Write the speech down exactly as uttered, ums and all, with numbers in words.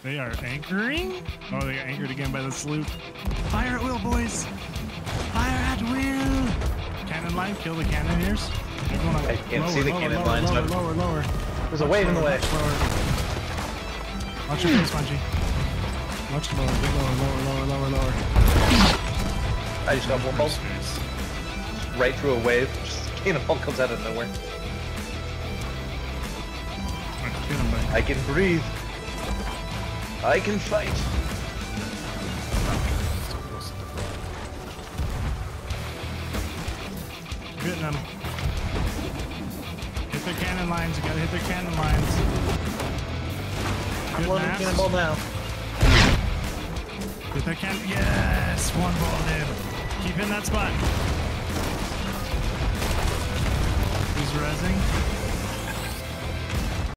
They are anchoring? Oh, they got anchored again by the sloop. Fire at will, boys! Fire at will! Cannon line, kill the cannoneers. I can't lower, see the lower, cannon lower, lines. Lower, but lower, lower. There's a wave in the way. Watch your face, Bunchy. Much lower, bit lower, lower, lower, lower, lower. I just got one bolt. Right through a wave. Just cannonball comes out of nowhere. Get him, buddy. I can breathe. I can fight. Hitting them. Hit their cannon lines. You gotta hit their cannon lines. I'm loading cannonball now. Hit their cannon. Yes! One ball, dude. Keep in that spot. He's rezzing.